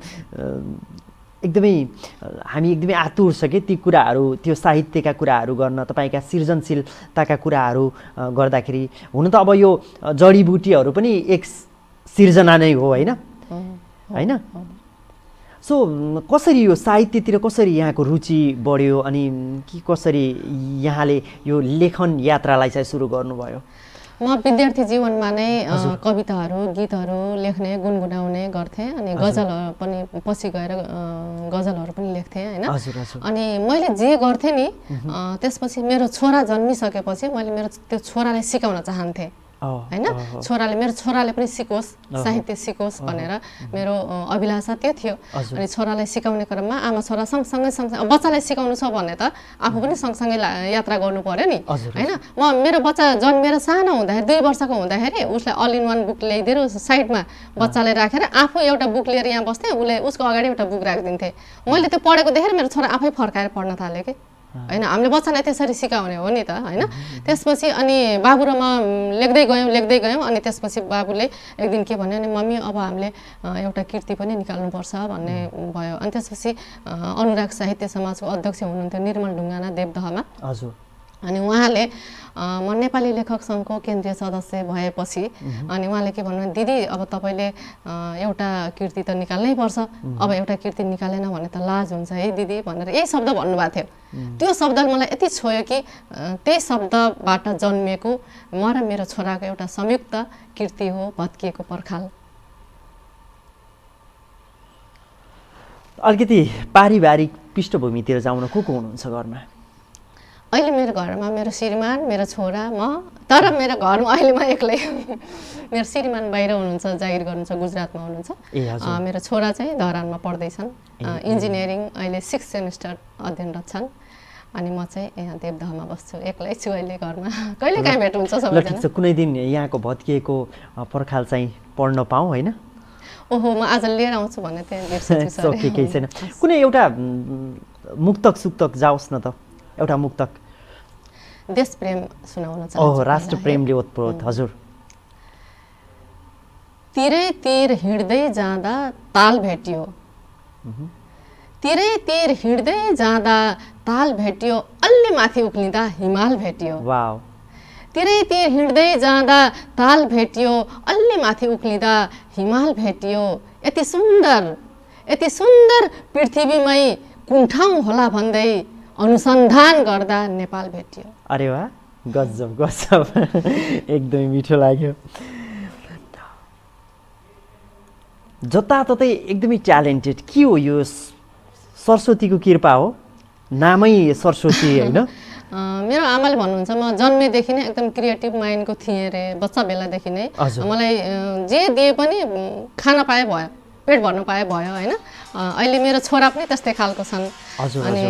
A: एकदमै हामी एकदमै आतुर छ कि ती कुराहरू त्यो साहित्यका कुराहरू गर्न तपाईँका सृजनशीलताका कुराहरू गर्दाखेरि हुन त अब यो जडीबुटीहरू पनि एक सिर्जना नै हो हैन हैन सो कसरी यो साहित्यतिर कसरी यहाँको रुचि बढ्यो अनि के कसरी यहाँले यो लेखन यात्रालाई चाहिँ सुरु गर्नुभयो
B: म विद्यार्थी जीवनमा नै कविताहरू गीतहरू लेख्ने गुनगुनाउने गर्थेँ अनि गजलहरू पनि पछि गएर गजलहरू पनि लेख्थेँ हैन अनि मैले जे गर्थेँ नि त्यसपछि मेरो छोरा जन्मिसकेपछि मैले मेरो त्यो छोरालाई सिकाउन चाहन्थेँ हैन मेरो छोराले पनि सिकोस् साहित्य सिकोस् भनेर मेरो अभिलाषा त्यो थियो अनि छोरालाई सिकाउने क्रममा आमा छोरा सँगसँगै बच्चालाई सिकाउनु छ भने त आफू पनि सँगसँगै यात्रा गर्नु पर्यो नि हैन म मेरो बच्चा जन्मेर सानो हुँदाखेरि 2 वर्षको हुँदाखेरि उसलाई अल इन वान बुक ल्याइदिएर साइडमा बच्चालाई राखेर आफू एउटा बुक लिएर यहाँ बस्थेँ उसले उसको अगाडि एउटा बुक राखिदिन्थे मैले त्यो पढेको देखेर मेरो छोरा आफै फर्काएर पढ्न थाल्यो कि हैन हामीले बच्चालाई त्यसरी सिकाउने हो नि त हैन त्यसपछि अनि बाबु र म लेख्दै गयौँ अनि त्यसपछि बाबुले एक दिन के भन्यो भने मम्मी अब हामीले एउटा कृति पनि निकाल्नुपर्छ भन्ने भयो अनि त्यसपछि अनुराग साहित्य समाजको अध्यक्ष हुनुहुन्थ्यो निर्मल ढुङ्गाना देवदहमा हजुर अनि उहाँले म नेपाली लेखक सङ्घको केन्द्रीय सदस्य भएपछि अनि उहाँले के भन्नु दिदी अब तपाईले एउटा कृति त निकाल्नै पर्छ अब एउटा कृति निकालेन भने त लाज हुन्छ है दिदी भनेर यही शब्द भन्नुभएको थियो त्यो शब्दले मलाई यति छोयो कि त्यही शब्दबाट जन्मिएको म र मेरो छोराको एउटा संयुक्त कृति हो भत्किएको पर्खाल
A: अलिकति पारिवारिक पृष्ठभूमितिर जाउन को हुनुहुन्छ घरमा
B: अहिले मेरो घरमा मेरो श्रीमान मेरो छोरा म तर मेरो घरमा अहिले म एक्लै मेरो श्रीमान बाहिर हुनुहुन्छ जागिर गर्नुहुन्छ गुजरातमा हुनुहुन्छ मेरो छोरा चाहिँ धरानमा पढ्दैछन् इन्जिनियरिङ अहिले 6th सेमिस्टर अध्ययनरत छन् अनि म चाहिँ यहाँ देवदहमा बस्छु एक्लै छु अहिले घरमा कहिले काहीँ भेट हुन्छ सबैजना
A: कुनै दिन यहाँको भत्किएको पर्खाल चाहिँ पढ्न पाऊँ हैन
B: ओहो म आज लिएर आउँछु भन्ने त्यहाँ बिर्सेछु सर
A: केही छैन कुनै एउटा मुक्तक सुक्तक जाओस् न त एउटा मुक्तक
B: देश प्रेम सुनाउन चाहन्छु
A: ओह राष्ट्र प्रेमले ओतप्रोत हजुर
B: तिरै तीर हिँड्दै जाँदा ताल भेटियो तिरै तीर हिँड्दै जाँदा ताल भेटियो अलि माथि उक्लिँदा हिमाल भेटियो
A: वाउ
B: तिरै तीर हिँड्दै जाँदा ताल भेटियो अलि माथि उक्लिँदा हिमाल भेटियो यति सुन्दर पृथ्वीमै कुन ठाउँ होला भन्दै अनुसन्धान गर्दा नेपाल भेटियो
A: अरे वाह गजब एकदमै मिठो लाग्यो जताततै एकदमै ट्यालेन्टेड के हो यो सरस्वतीको कृपा हो नामै सरस्वती होइन
B: मेरो आमाले भन्नुहुन्छ म जन्मेदेखि नै एकदम क्रिएटिभ माइन्डको थिएँ अरे बच्चा बेलादेखि नै मलाई जे दिए पनि खान पाए भयो पेट भर्न पाए भयो होइन अहिले मेरो छोरा पनि त्यस्तै खालको छन् अनि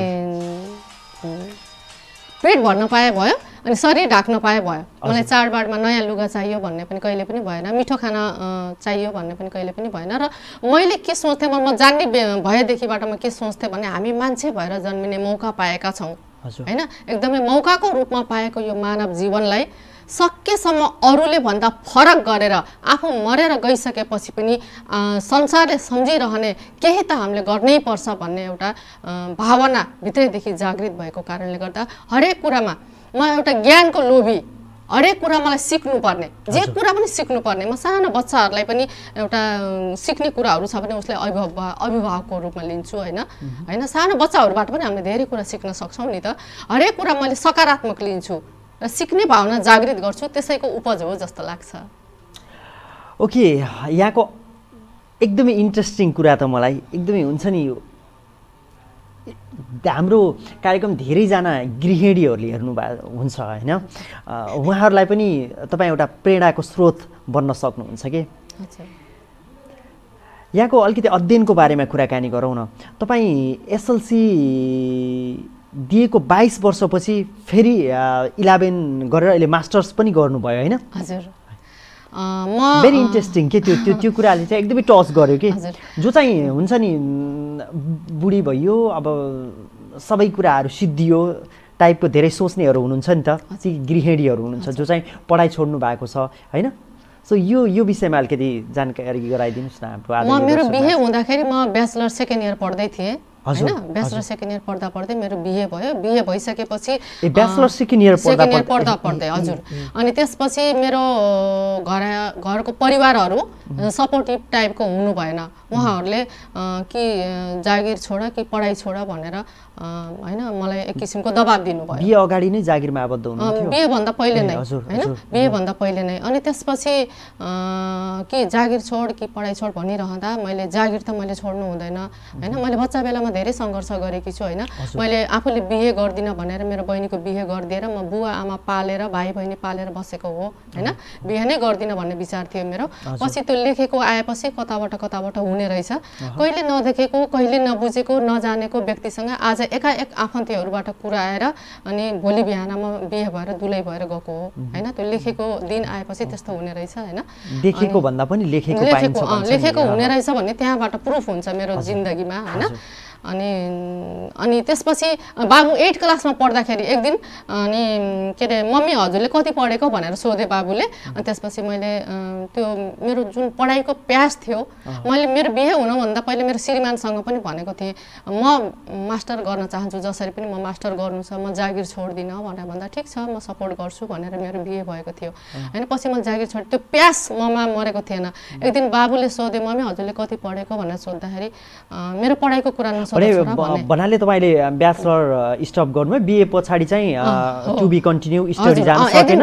B: पेट भर्न पाए भयो अनि शरीर ढाक्न पाए भयो मलाई चाडबाडमा नयाँ लुगा चाहियो भन्ने पनि कहिले पनि भएन मिठो खाना चाहियो भन्ने पनि कहिले पनि भएन र मैले के सोच्थेँ म जान्ने भएदेखिबाट म के सोच्थेँ भने हामी मान्छे भएर जन्मिने मौका पाएका छौँ होइन एकदमै मौकाको रूपमा पाएको यो मानव जीवनलाई सकेसम्म अरूले भन्दा फरक गरेर आफू मरेर गइसकेपछि पनि संसारले सम्झिरहने केही त हामीले गर्नै पर्छ भन्ने एउटा भावना भित्रैदेखि जागृत भएको कारणले गर्दा हरेक कुरामा म एउटा ज्ञानको लोभी हरेक कुरा मलाई सिक्नुपर्ने जे कुरा पनि सिक्नुपर्ने म सानो बच्चाहरूलाई पनि एउटा सिक्ने कुराहरू छ भने उसलाई अभिभावकको रूपमा लिन्छु होइन सानो बच्चाहरूबाट पनि हामीले धेरै कुरा सिक्न सक्छौँ नि त हरेक कुरा मैले सकारात्मक लिन्छु र सिक्ने भावना जागृत गर्छु त्यसैको उपज हो जस्तो लाग्छ
A: ओके यहाँको एकदमै इन्ट्रेस्टिङ कुरा त मलाई एकदमै हुन्छ नि हाम्रो कार्यक्रम धेरैजना गृहिणीहरूले हेर्नु हुन्छ होइन उहाँहरूलाई पनि तपाईँ एउटा प्रेरणाको स्रोत बन्न सक्नुहुन्छ कि यहाँको अलिकति अध्ययनको बारेमा कुराकानी गरौँ न तपाईँ एसएलसी दिएको 22 वर्षपछि फेरि 11 गरेर अहिले मास्टर्स पनि गर्नुभयो होइन
B: हजुर
A: भेरी इन्ट्रेस्टिङ के त्यो कुराले चाहिँ एकदमै टच गर्यो कि जो चाहिँ हुन्छ नि बुढी भइयो अब सबै कुराहरू सिद्धियो टाइपको धेरै सोच्नेहरू हुनुहुन्छ नि त गृहिणीहरू हुनुहुन्छ जो चाहिँ पढाइ छोड्नु भएको छ होइन सो यो विषयमा अलिकति जानकारी गराइदिनुहोस् न हाम्रो
B: मेरो बिहे हुँदाखेरि म ब्याचलर सेकेन्ड इयर पढ्दै थिएँ हैन ब्याचलर सेकेन्ड इयर पढ्दा पढ्दै मेरो बिहे भयो बिहे भइसकेपछि
A: ब्याचलर सेकेन्ड इयर
B: पढ्दा पढ्दै हजुर अनि त्यसपछि मेरो घरको परिवारहरू सपोर्टिभ टाइपको हुनु भएन उहाँहरूले कि जागिर छोड कि पढाइ छोड भनेर हैन मलाई एक किसिमको दबाब दिनुभयो
A: बिहे अगाडि नै जागिरमा आबद्ध हुनुहुन्थ्यो
B: बिहे भन्दा पहिले नै हैन बिहे भन्दा पहिले नै अनि त्यसपछि कि जागिर छोड कि पढाइ छोड भनिरहँदा मैले जागिर त मैले छोड्नु हुँदैन हैन मैले बच्चा बेलामा धेरै सङ्घर्ष गरेकी छु हैन मैले आफूले बिहे गर्दिन भनेर मेरो बहिनीको बिहे गरिदिएर म बुवा आमा पालेर भाइ बहिनी पालेर बसेको हो हैन बिहे नै गर्दिन भन्ने विचार थियो मेरो पछि त्यो लेखेको आएपछि कताबाट हुने रहेछ कहिले नदेखेको कहिले नबुझेको नजानेको व्यक्तिसँग आज एकाएक आफन्तीहरूबाट कुरा आएर अनि भोलि बिहान म बिहे भएर दुलै भएर गएको हो हैन त्यो लेखेको दिन आएपछि त्यस्तो हुने रहेछ हैन
A: देखेको भन्दा पनि
B: लेखेको हुने रहेछ भन्ने त्यहाँबाट प्रुफ हुन्छ मेरो जिन्दगीमा हैन अनि त्यसपछि बाबु 8 क्लासमा पढ्दाखेरि एक दिन अनि के रे मम्मी हजुरले कति पढेको भनेर सोधे बाबुले अनि त्यसपछि मैले त्यो मेरो जुन पढाइको प्यास थियो मैले मेरो बिहे हुनुभन्दा पहिले मेरो श्रीमानसँग पनि भनेको थिएँ म मास्टर गर्न चाहन्छु जसरी पनि म मास्टर गर्नु छ म जागिर छोड्दिन भनेर भन्दा ठिक छ म सपोर्ट गर्छु भनेर मेरो बिहे भएको थियो हैन पछि म जागिर छोड त्यो प्यास ममा मरेको थिएन एक दिन बाबुले सोधे मम्मी हजुरले कति पढेको भनेर सोध्दाखेरि मेरो पढाइको कुरा
A: भन्नाले तपाईले ब्याचलर स्टप गर्नुभयो बिए पछाडी चाहिँ टु बी कन्टिन्यू स्टडी जान सकेन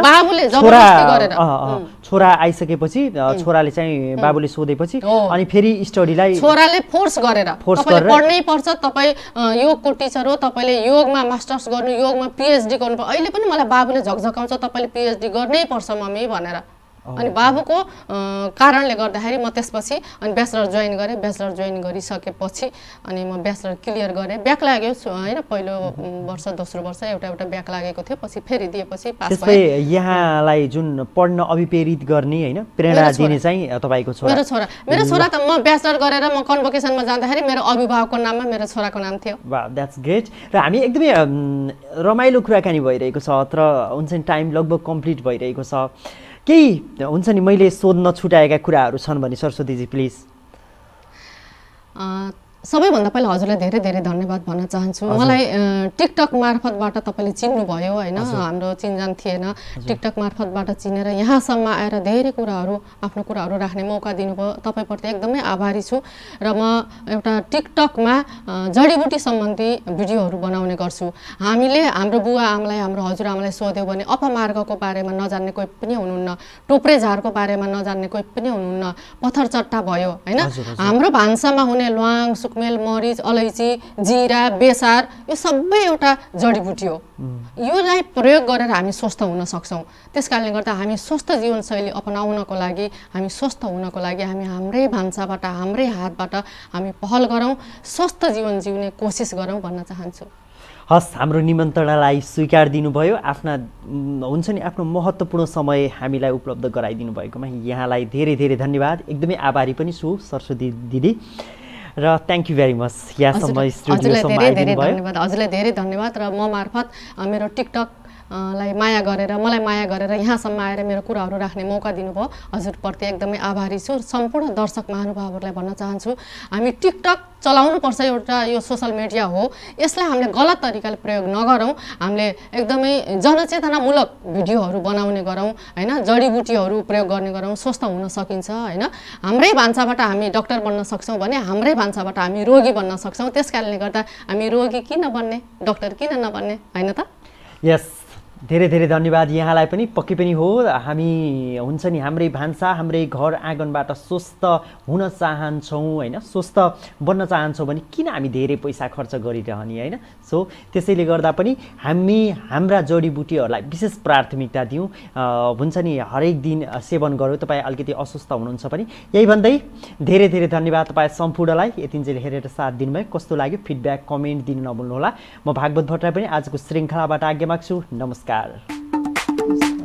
A: छोरा आइसकेपछि छोराले चाहिँ बाबुले सोधेपछि अनि फेरि स्टडीलाई
B: छोराले फोर्स गरेर पढ्नै पर्छ तपाई योगको टिचर हो तपाईले योगमा मास्टर्स गर्नु योगमा पीएचडी गर्नु अहिले पनि मलाई बाबुले झकझकाउँछ तपाईले पीएचडी गर्नै पर्छ मम्मी भनेर अनि बाबुको कारणले गर्दाखेरि म त्यसपछि अनि ब्याचलर जोइन गरेँ ब्याचलर जोइन गरिसकेपछि अनि म ब्याचलर क्लियर गरेँ ब्याक लाग्यो हैन पहिलो वर्ष दोस्रो वर्ष एउटा ब्याक लागेको थियो पछि फेरि दिएपछि पास भएँ
A: त्यसपछि यहाँलाई जुन पढ्न अभिप्रेरित गर्ने हैन प्रेरणा दिने चाहिँ तपाईको छोरा
B: मेरो छोरा त म ब्याचलर गरेर म कन्भोकेसनमा जाँदाखेरि मेरो अभिभावकको नाममा मेरो छोराको नाम थियो
A: वाह द्याट्स ग्रेट र हामी एकदमै रमाइलो कुराकानी भइरहेको छ तर हुन्छ नि टाइम लगभग कम्प्लिट भइरहेको छ केही हुन्छ नि मैले सोध्न छुटाएका कुराहरू छन् भने सरस्वतीजी प्लिज
B: सबैभन्दा पहिला हजुरलाई धेरै धेरै धन्यवाद भन्न चाहन्छु। मलाई टिकटक मार्फतबाट तपाईँले चिन्नुभयो होइन, हाम्रो चिनजान थिएन, टिकटक मार्फतबाट चिनेर यहाँसम्म आएर धेरै कुराहरू आफ्नो कुराहरू राख्ने मौका दिनुभयो, तपाईँप्रति एकदमै आभारी छु। र म एउटा टिकटकमा जडीबुटी सम्बन्धी भिडियोहरू बनाउने गर्छु। हामीले हाम्रो बुवा आमालाई हाम्रो हजुरआमालाई सोध्यो भने अपमार्गको बारेमा नजान्ने कोही पनि हुनुहुन्न, टोप्रेझारको बारेमा नजान्ने कोही पनि हुनुहुन्न, पत्थर चट्टा भयो होइन। हाम्रो भान्सामा हुने ल्वाङ, सुकमेल, मरिच, अलैँची, जिरा, बेसार यो सबै एउटा जडीबुटी हो। योलाई प्रयोग गरेर हामी स्वस्थ हुन सक्छौँ। त्यस कारणले गर्दा हामी स्वस्थ जीवनशैली अपनाउनको लागि, हामी स्वस्थ हुनको लागि हामी हाम्रै भान्साबाट, हाम्रै हातबाट हामी पहल गरौँ, स्वस्थ जीवन जिउने कोसिस गरौँ भन्न चाहन्छु।
A: हस्, हाम्रो निमन्त्रणालाई स्वीकार दिनुभयो, आफ्ना हुन्छ नि आफ्नो महत्त्वपूर्ण समय हामीलाई उपलब्ध गराइदिनु भएकोमा यहाँलाई धेरै धेरै धन्यवाद। एकदमै आभारी पनि छु सरस्वती दिदी र थ्याङ्क यू भेरी मच। यहाँसम्म स्टुडियोसम्म आइदिनु भयो।
B: हजुरलाई धेरै धन्यवाद। र म मार्फत मेरो टिकटक लाई माया गरेर, मलाई माया गरेर यहाँसम्म आएर मेरो कुराहरू राख्ने मौका दिनुभयो, हजुरप्रति एकदमै आभारी छु। सम्पूर्ण दर्शक महानुभावहरूलाई भन्न चाहन्छु, हामी टिकटक चलाउनुपर्छ, एउटा यो सोसल मिडिया हो, यसलाई हामीले गलत तरिकाले प्रयोग नगरौँ, हामीले एकदमै जनचेतनामूलक भिडियोहरू बनाउने गरौँ होइन, जडीबुटीहरू प्रयोग गर्ने गरौँ, स्वस्थ हुन सकिन्छ होइन। हाम्रै भान्साबाट हामी डक्टर बन्न सक्छौँ भने हाम्रै भान्साबाट हामी रोगी बन्न सक्छौँ। त्यस कारणले गर्दा हामी रोगी किन बन्ने, डक्टर किन नबन्ने होइन त।
A: यस, धेरै धेरै धन्यवाद यहाँलाई पनि। पक्कै पनि हो, हामी हुन्छ नि हाम्रै भान्सा, हाम्रै घर आँगनबाट स्वस्थ हुन चाहन्छौँ होइन, स्वस्थ बन्न चाहन्छौँ भने किन हामी धेरै पैसा खर्च गरिरहने होइन। सो त्यसैले गर्दा पनि हामी हाम्रा जडीबुटीहरूलाई विशेष प्राथमिकता दिउँ, हुन्छ नि हरेक दिन सेवन गरौँ। तपाईँ अलिकति अस्वस्थ हुनुहुन्छ पनि, यही भन्दै धेरै धेरै धन्यवाद तपाईँ सम्पूर्णलाई यतिन्जेल हेरेर साथ दिनुभयो। कस्तो लाग्यो फिडब्याक कमेन्ट दिनु नभुल्नुहोला। म भागवत भट्टराई पनि आजको श्रृङ्खलाबाट आज्ञा माग्छु। नमस्कार।